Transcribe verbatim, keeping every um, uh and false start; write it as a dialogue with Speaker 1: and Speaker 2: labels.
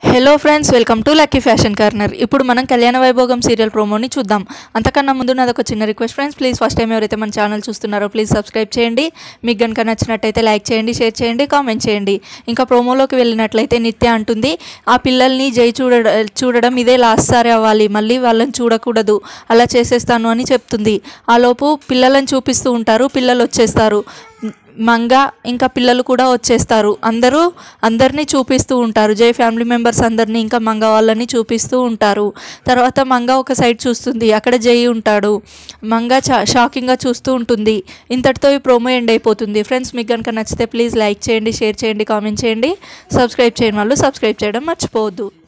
Speaker 1: Hello friends, welcome to lucky fashion corner. ఇప్పుడు మనం కళ్యాణ వైభోగం సీరియల్ ప్రోమోని చూద్దాం. అంతకన్నా ముందు నాదొక చిన్న request friends, please first time ఎవరైతే మన ఛానల్ చూస్తున్నారో ప్లీజ్ సబ్స్క్రైబ్ చేయండి. మీకు కనుక నచ్చినట్టయితే లైక్ చేయండి, షేర్ చేయండి, కామెంట్ చేయండి. ఇంకా ప్రోమోలోకి వెళ్ళినట్లయితే నిత్య అంటుంది, ఆ పిల్లల్ని జై చూడ చూడడం ఇదే లాస్ట్ సారి అవ్వాలి, మళ్ళీ వాళ్ళని చూడకూడదు, అలా చేసేస్తాను అని చెప్తుంది. ఆలోపు పిల్లలను చూపిస్తూ ఉంటారు, పిల్లలు వచ్చేస్తారు. మంగ ఇంకా పిల్లలు కూడా వచ్చేస్తారు. అందరూ అందరినీ చూపిస్తూ ఉంటారు, జై ఫ్యామిలీ మెంబర్స్ అందరినీ ఇంకా మంగ వాళ్ళని చూపిస్తూ ఉంటారు. తర్వాత మంగ ఒక సైడ్ చూస్తుంది, అక్కడ జై ఉంటాడు. మంగ చా షాకింగ్గా చూస్తూ ఉంటుంది. ఇంతటితో ఈ ప్రోమో ఎండ్ అయిపోతుంది. ఫ్రెండ్స్, మీకు కనుక నచ్చితే ప్లీజ్ లైక్ చేయండి, షేర్ చేయండి, కామెంట్ చేయండి, సబ్స్క్రైబ్ చేయని వాళ్ళు సబ్స్క్రైబ్ చేయడం మర్చిపోవద్దు.